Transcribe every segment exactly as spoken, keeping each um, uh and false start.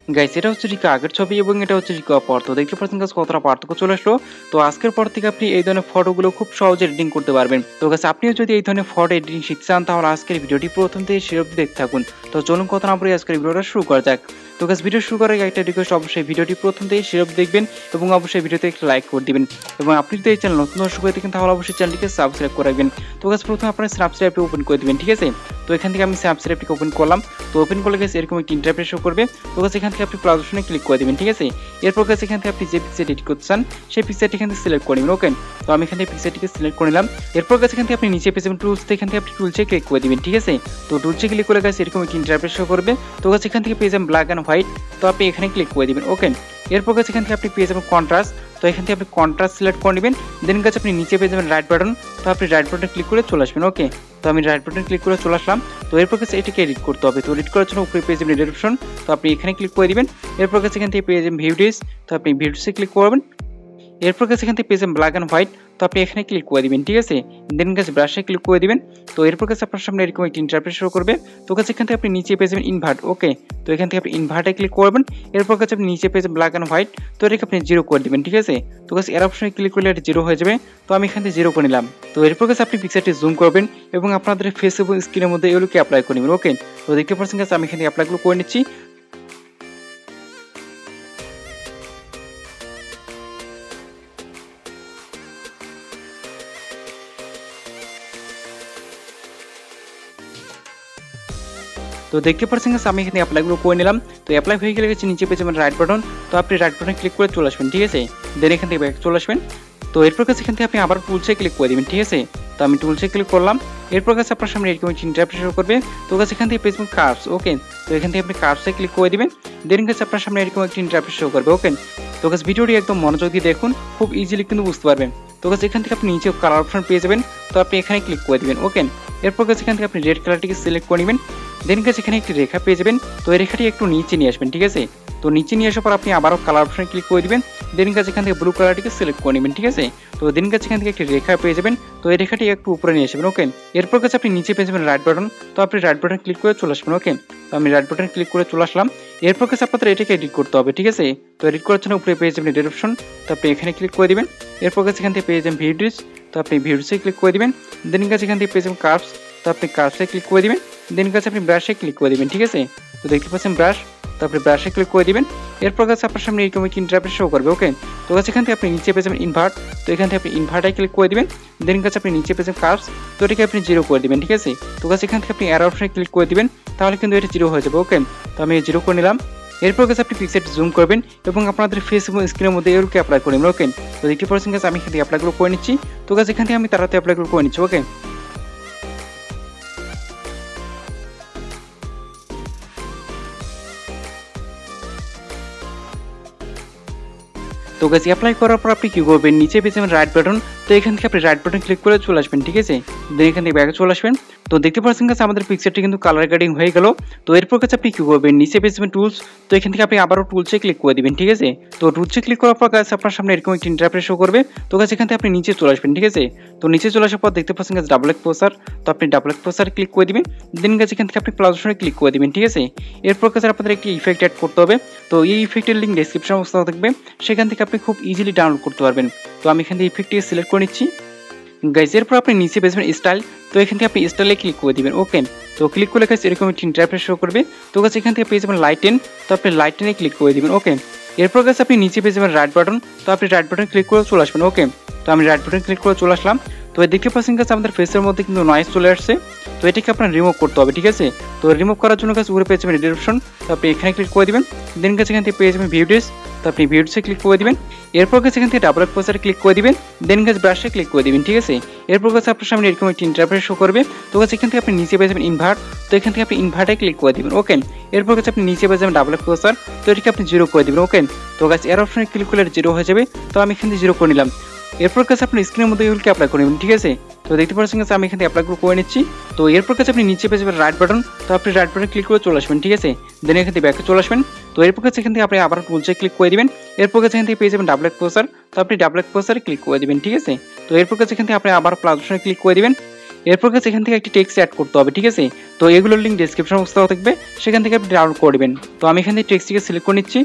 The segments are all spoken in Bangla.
গাইস এটা হচ্ছে ঠিক আগের ছবি এবং এটা হচ্ছে ঠিক পর। তো দেখতে পাচ্ছেন গাইস কতটা পার্থক্য চলে আসলো। তো আজকের পর থেকে আপনি এই ধরনের ফটোগুলো খুব সহজে এডিটিং করতে পারবেন। তো গাইস আপনিও যদি এই ধরনের ফটো এডিটিং শিখতে চান তাহলে আজকের ভিডিওটি প্রথম থেকে শেষ অবধি দেখতে থাকুন। তো চলুন কথা না বলে আজকের ভিডিওটা শুরু করা যাক। তো গাইস ভিডিও শুরু করার আগে একটা রিকোয়েস্ট, অবশ্যই ভিডিওটি প্রথম থেকে শেষ অবধি দেখবেন এবং অবশ্যই ভিডিওতে একটা লাইক করে দিবেন। এবং আপনি যদি এই চ্যানেল নতুন দর্শক হয়ে থাকেন তাহলে অবশ্যই চ্যানেলটিকে সাবস্ক্রাইব করে রাখবেন। তো গাইস প্রথমে আপনারা সাবস্ক্রাইবটি ওপেন করে দিবেন, ঠিক আছে। তো এখান থেকে আমি সাবস্ক্রাইবটিকে ওপেন করলাম। তো ওপেন করলে গাইস এরকম একটি ইন্টারফেস শো করবে। তো গাইস এখান থেকে আপনি প্লাস অপশনে ক্লিক করে দিবেন, ঠিক আছে। এরপর গাইস এখান থেকে আপনি যে পিকচার এডিট করতে চান সেই পিকচারটি এখান থেকে সিলেক্ট করে নেবেন। ওকে, তো আমি এখান থেকে পিকচারটিকে সিলেক্ট করে নিলাম। এরপর গাইস এখান থেকে আপনি নিচে পেয়ে যাবেন টুলস, এখান থেকে আপনি টুলসে ক্লিক করে দিবেন, ঠিক আছে। তো টুলসে ক্লিক করে গাইস এরকম একটি ইন্টারফেস শো করবে। তো গাইস এখান থেকে পেয়ে যাবেন ব্ল্যাক এন্ড হোয়াইট। তো আপনি এখানে ক্লিক করে দিবেন। ওকে, এরপর গাইস এখান থেকে আপনি পেয়ে যাবেন কন্ট্রাস্ট। তো এখান থেকে আপনি কন্ট্রাস্ট সিলেক্ট করে নেবেন। দেন গাইস আপনি নিচে পেয়ে যাবেন রাইট বাটন। তো আপনি রাইট বাটনে ক্লিক করে চলে আসবেন। ওকে, তো আমি রাইট বাটনে ক্লিক করে চলে আসলাম। তো এরপর গাইস এটাকে এডিট করতে হবে। তো এডিট করার জন্য উপরে পেয়ে যাবেন এডিট অপশন। তো আপনি এখানে ক্লিক করে দিবেন। এরপর গাইস এখান থেকে পেয়ে যাবেন ভিডিওস। তো আপনি ভিডিওসে ক্লিক করবেন। এরপর গাইস এখান থেকে পেয়ে যাবেন ব্ল্যাক এন্ড হোয়াইট। তো আপনি এখানে ক্লিক করে দিবেন, ঠিক আছে। দেন গাইস ব্রাশে ক্লিক করে দিবেন। তো এরপর গাইস আপনার সামনে এরকম একটি ইন্টারফেস শো করবে। তো গাইস এখান থেকে আপনি নিচে পেয়ে যাবেন ইনভার্ট। ওকে, তো এখান থেকে আপনি ইনভার্টে ক্লিক করবেন। এরপর গাইস আপনি নিচে পেয়ে যাবেন ব্ল্যাক এন্ড হোয়াইট। তো এটাকে আপনি জিরো করে দিবেন, ঠিক আছে। তো গাইস এর অপশনে ক্লিক করলে এটা জিরো হয়ে যাবে। তো আমি এখান থেকে জিরো করে নিলাম। তো এরপর গাইস আপনি পিকচারটি জুম করবেন এবং আপনাদের ফেস এবং স্ক্রিনের মধ্যে এগুলোকে অ্যাপ্লাই করে নেবেন। ওকে, তো দেখতে পাচ্ছেন গাইস আমি এখানে অ্যাপ্লাইগুলো করে নিচ্ছি। তো দেখতে পাচ্ছেন গাইস আমি এখানে অ্যাপ্লাইগুলো করে নিলাম। তো অ্যাপ্লাই হয়ে গেলে গেছে নিচে পেয়ে যাবেন রাইট বাটন। তো আপনি রাইট বাটনে ক্লিক করে চলে আসবেন, ঠিক আছে। দেন এখান থেকে ব্যাক চলে আসবেন। তো এরপর কাছে এখান থেকে আপনি আবার টুলসে ক্লিক করে দিবেন, ঠিক আছে। তো আমি টুলসে ক্লিক করলাম। এরপর কাছে আপনার সামনে এরকম একটি ইন্টারফেস শো করবে। তো গাইস এখান থেকে পেয়ে যাবেন কার্ভস। ওকে, তো এখান থেকে আপনি কার্ভসে ক্লিক করে দিবেন। দেন গাইস আপনার সামনে এরকম একটি ইন্টারফেস শো করবে। ওকে, তো গাইস ভিডিওটি একদম মনোযোগ দিয়ে দেখুন, খুব ইজিলি কিন্তু বুঝতে পারবেন। তো গাইস এখান থেকে আপনি নিচে কালার অপশন পেয়ে যাবেন। তো আপনি এখানে ক্লিক করে দিবেন। ওকে, এরপর গাইস এখান থেকে আপনি রেড কালারটিকে সিলেক্ট করে নেবেন। দেন গাইস এখানে একটি রেখা পেয়ে যাবেন। তো এই রেখাটি একটু নিচে নিয়ে আসবেন, ঠিক আছে। তো নিচে নিয়ে আসার পর আপনি আবারও কালার অপশনে ক্লিক করে দিবেন। দেন গাইস এখান থেকে ব্লু কালারটিকে সিলেক্ট করে নেবেন, ঠিক আছে। তো দেন গাইস এখান থেকে একটি রেখা পেয়ে যাবেন। তো এই রেখাটি একটু উপরে নিয়ে আসবেন। ওকে, এরপর গাইস আপনি নিচে পেয়ে যাবেন রাইট বাটন। তো আপনি রাইট বাটন ক্লিক করে চলে আসবেন। ওকে, তো আমি রাইট বাটন ক্লিক করে চলে আসলাম। এরপর গাইস আপনাদের এটাকে এডিট করতে হবে, ঠিক আছে। তো এডিট করার জন্য উপরে পেয়ে যাবেন এডিট অপশন। তো আপনি এখানে ক্লিক করে দিবেন। এরপর গাইস এখান থেকে পেয়ে যাবেন ভিডিওস। তো আপনি ভিডিওসে ক্লিক করে দিবেন। দেন গাইস এখান থেকে পেয়ে যাবেন কার্ভস। তো আপনি কার্ভসে ক্লিক করে দিবেন। দেন গাইস আপনি ব্রাশে ক্লিক করে দিবেন, ঠিক আছে। তো দেখতে পাচ্ছেন ব্রাশ। তো আপনি ব্রাশে ক্লিক করে দিবেন। এরপর গাইস আপনার সামনে এরকম একটি ইন্টারফেস শো করবে। ওকে, তো গাইস এখান থেকে আপনি নিচে পেয়ে যাবেন ইনভার্ট। তো এখান থেকে আপনি ইনভার্টে ক্লিক করে দিবেন। দেন গাইস আপনি নিচে পেয়ে যাবেন কার্ভস। তো এটাকে আপনি জিরো করে দিবেন, ঠিক আছে। তো গাইস এখান থেকে আপনি অ্যারো অপশনে ক্লিক করে দিবেন, তাহলে কিন্তু এটা জিরো হয়ে যাবে। ওকে, তো আমি জিরো করে নিলাম। এরপর গাইস আপনি পিকচারটি জুম করবেন এবং আপনাদের ফেস এবং স্ক্রিনের মধ্যে এগুলোকে অ্যাপ্লাই করে নেবেন। ওকে, তো দেখতে পাচ্ছেন গাইস আমি এখান থেকে অ্যাপ্লাইগুলো করে নিচ্ছি। তো গাইস এখান থেকে আমি তাড়াতাড়ি অ্যাপ্লাইগুলো করে নিচ্ছি। ওকে, তো গাইস অ্যাপ্লাই করার পর আপনি কি করবেন, নিচে পেয়ে যাবেন রাইট বাটন। তো এখান থেকে আপনি রাইট বাটন ক্লিক করে চলে আসবেন, ঠিক আছে। দেন এখান থেকে ব্যাকে চলে আসবেন। তো দেখতে পাচ্ছেন গাইস আমাদের পিকচারটি কিন্তু কালার গ্রেডিং হয়ে গেল। তো এরপর কাছে আপনি কি করবেন, নিচে পেয়ে যাবেন টুলস। তো এখান থেকে আপনি আবারও টুলসে ক্লিক করে দিবেন, ঠিক আছে। তো টুলসে ক্লিক করার পর গাইস আপনার সামনে এরকম একটি ইন্টারফেস শো করবে। তো গাইস এখান থেকে আপনি নিচে চলে আসবেন, ঠিক আছে। তো নিচে চলে আসার পর দেখতে পাচ্ছেন গাইস ডাবল এক্সপোজার। তো আপনি ডাবল এক্সপোজার ক্লিক করে দিবেন। দেন গাইস এখান থেকে আপনি প্লাস অপশনে ক্লিক করে দিবেন, ঠিক আছে। এরপর গাইস আপনাদের একটি ইফেক্ট অ্যাড করতে হবে। তো এই ইফেক্টের লিংক ডেসক্রিপশন বক্সে থাকবে, সেখান থেকে আপনি খুব ইজিলি ডাউনলোড করতে পারবেন। তো আমি এখান থেকে ইফেক্টটি সিলেক্ট করে নিচ্ছি। গাইস এরপর আপনি নিচে পেয়ে যাবেন স্টাইল। তো এখান থেকে আপনি স্টাইলে ক্লিক করে দিবেন। ওকে, তো ক্লিক করলে গাইস এরকম একটি ইন্টারফেস শো করবে। তো গাইস এখান থেকে পেয়ে যাবেন লাইটেন। তো আপনি লাইটেনে ক্লিক করে দিবেন। ওকে, এরপর গাইস আপনি নিচে পেয়ে যাবেন রাইট বাটন। তো আপনি রাইট বাটন ক্লিক করে চলে আসবেন। ওকে, তো আমি রাইট বাটন ক্লিক করে চলে আসলাম। তো দেখতে পাচ্ছেন গাইস আমাদের ফেসের মধ্যে কিন্তু নয়েজ চলে আসছে। তো এটাকে আপনার রিমুভ করতে হবে, ঠিক আছে। তো রিমুভ করার জন্য গাইস উপরে পেয়ে যাবেন এডিট অপশন। তো আপনি এখানে ক্লিক করে দিবেন। দেন গাইস এখান থেকে পেয়ে যাবেন ভিডিওস। তো আপনি ভিডিওসে ক্লিক করে দিবেন। এরপর গাইস এখান থেকে ডাবল এক্সপোজারে ক্লিক করে দিবেন। দেন গাইস ব্রাশে ক্লিক করে দিবেন, ঠিক আছে। এরপর গাইস আপনার সামনে এরকম একটি ইন্টারফেস শো করবে। তো গাইস এখান থেকে আপনি নিচে পেয়ে যাবেন ইনভার্ট। তো এখান থেকে আপনি ইনভার্টে ক্লিক করে দিবেন। ওকে, এরপর গাইস আপনি নিচে পেয়ে যাবেন ডাবল এক্সপোজার। তো এটাকে আপনি জিরো করে দিবেন। ওকে, তো গাইস এর অপশনে ক্লিক করলে জিরো হয়ে যাবে। তো আমি এখান থেকে জিরো করে নিলাম। এরপর কাছে আপনি স্ক্রিনের মধ্যে এগুলোকে অ্যাপ্লাই করে নেবেন, ঠিক আছে। তো দেখতে পাচ্ছেন কাছে আমি এখান থেকে অ্যাপ্লাই করে নিচ্ছি। তো এরপর কাছে আপনি নিচে পেয়ে যাবেন রাইট বাটন। তো আপনি রাইট বাটন ক্লিক করে চলে আসবেন, ঠিক আছে। দেন এখান থেকে ব্যাকে চলে আসবেন। তো এরপর কাছে এখান থেকে আপনি আবার টুলসে ক্লিক করে দিবেন। এরপর কাছে এখান থেকে পেয়ে যাবেন ডাবল এক্সপোজার। তো আপনি ডাবল এক্সপোজারে ক্লিক করে দিবেন, ঠিক আছে। তো এরপর কাছে এখান থেকে আপনি আবার প্লাস অপশনে ক্লিক করে দিবেন। এরপর গাইস এখান থেকে একটি টেক্সট অ্যাড করতে হবে, ঠিক আছে। তো এগুলোর লিঙ্ক ডেসক্রিপশন বক্সে দেওয়া থাকবে, সেখান থেকে আপনি ডাউনলোড করে নেবেন। তো আমি এখান থেকে টেক্সটটিকে সিলেক্ট করে নিচ্ছি।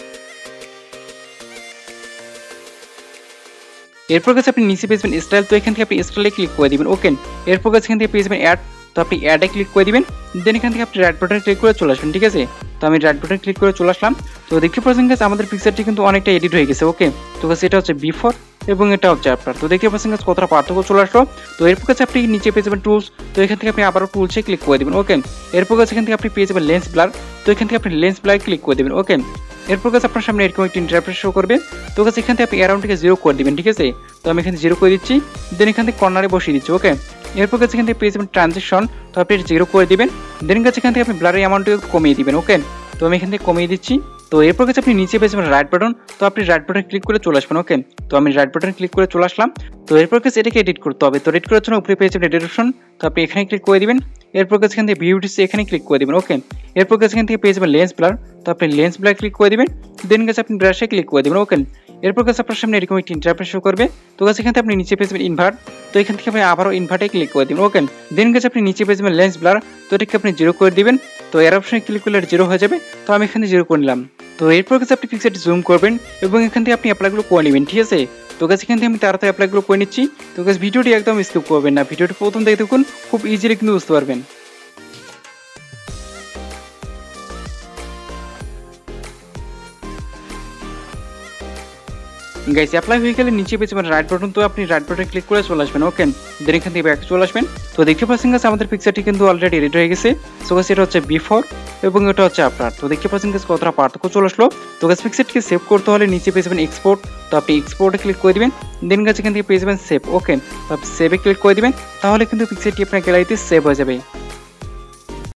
এরপর গাইস আপনি নিচে পেয়ে যাবেন স্টাইল, তো এখান থেকে আপনি স্টাইলে ক্লিক করে দিবেন। ওকে, এরপর গাইস এখান থেকে পেয়ে যাবেন অ্যাড, তো আপনি অ্যাডে ক্লিক করে দিবেন। দেন এখান থেকে আপনি রাইট বাটনে ক্লিক করে চলে আসবেন, ঠিক আছে। তো আমি রাইট বাটনে ক্লিক করে চলে আসলাম। তো দেখতে পাচ্ছেন গাইস আমাদের পিকচারটি কিন্তু অনেকটা এডিট হয়ে গেছে। ওকে, তো গাইস এটা হচ্ছে বিফোর এবং এটা হচ্ছে আফটার। তো দেখতে পাচ্ছেন গাইস কতটা পার্থক্য চলে আসলো। তো এরপর গাইস আপনি নিচে পেয়ে যাবেন টুলস, তো এখান থেকে আপনি আবারও টুলসে ক্লিক করে দিবেন। ওকে, এরপর গাইস এখান থেকে আপনি পেয়ে যাবেন লেন্স ব্লার, তো এখান থেকে আপনি লেন্স ব্লার ক্লিক করে দিবেন। ওকে, এরপর গাইস আপনার সামনে এরকম একটি ইন্টারফেস শো করবে। তো গাইস এখান থেকে আপনি অ্যারাউন্ডটিকে জিরো করে দিবেন, ঠিক আছে। তো আমি এখানে জিরো করে দিচ্ছি। দেন এখান থেকে কর্নারে বসিয়ে দিচ্ছি। ওকে, এরপর গাইস এখান থেকে পেয়ে যাবেন ট্রানজিশন, তো আপনি জিরো করে দিবেন। দেন গাইস এখান থেকে আপনি ব্লারের অ্যামাউন্টটিকে কমিয়ে দিবেন। ওকে, তো আমি এখান থেকে কমিয়ে দিচ্ছি। তো এরপর গাইস আপনি নিচে পেয়ে যাবেন রাইট বাটন, তো আপনি রাইট বাটনে ক্লিক করে চলে আসবেন। ওকে, তো আমি রাইট বাটনে ক্লিক করে চলে আসলাম। তো এরপর গাইস এটাকে এডিট করতে হবে। তো এডিট করার জন্য উপরে পেয়ে যাবেন এডিট অপশন, তো আপনি এখানে ক্লিক করে দিবেন। এরপর গাইস এখান থেকে বিউটিসে এখানে ক্লিক করে দিবেন। ওকে, এরপর গাইস এখান থেকে পেয়ে যাবেন লেন্স ব্লার, তো আপনি লেন্স ব্লার ক্লিক করে দিবেন। দেন গাইস আপনি ব্রাশে ক্লিক করে দিবেন। ওকে, এরপর গাইস আপনার সামনে এরকম একটি ইন্টারফেস শো করবে। তো গাইস এখান থেকে আপনি নিচে পেয়ে যাবেন ইনভার্ট, তো এখান থেকে আপনি আবারও ইনভার্টে ক্লিক করে দিবেন। ওকে, দেন গাইস আপনি নিচে পেয়ে যাবেন লেন্স ব্লার, তো এটাকে আপনি জিরো করে দিবেন। তো এর অপশনে ক্লিক করলে জিরো হয়ে যাবে। তো আমি এখানে জিরো করে নিলাম। তো এরপর গাইস আপনি পিকচারটি জুম করবেন এবং এখান থেকে আপনি অ্যাপ্লাইগুলো করে নেবেন, ঠিক আছে। তো গাইস এখান থেকে আমি তাড়াতাড়ি অ্যাপ্লাইগুলো করে নিচ্ছি। তো গাইস ভিডিওটি একদম স্কিপ করবেন না, ভিডিওটি প্রথম দেখে দেখুন, খুব ইজিলি কিন্তু বুঝতে পারবেন। গাইস অ্যাপ্লাই হয়ে গেলে নিচে পেয়ে যাবেন রাইট বাটন, তো আপনি রাইট বাটনে ক্লিক করে চলে আসবেন। ওকে, দেন এখান থেকে ব্যাক চলে আসবেন। তো দেখতে পাচ্ছেন গাইস আমাদের পিকচারটি কিন্তু অলরেডি এডিট হয়ে গেছে। সো গাইস এটা হচ্ছে বিফোর এবং এটা হচ্ছে আফটার। তো দেখতে পাচ্ছেন গাইস কতটা পার্থক্য চলে আসলো। তো গাইস পিকচারটিকে সেভ করতে হলে নিচে পেয়ে যাবেন এক্সপোর্ট, তো আপনি এক্সপোর্টে ক্লিক করে দিবেন। দেন গাইস এখান থেকে পেয়ে যাবেন সেভ। ওকে, তো আপনি সেভে ক্লিক করে দিবেন, তাহলে কিন্তু পিকচারটি আপনার গ্যালারিতে সেভ হয়ে যাবে।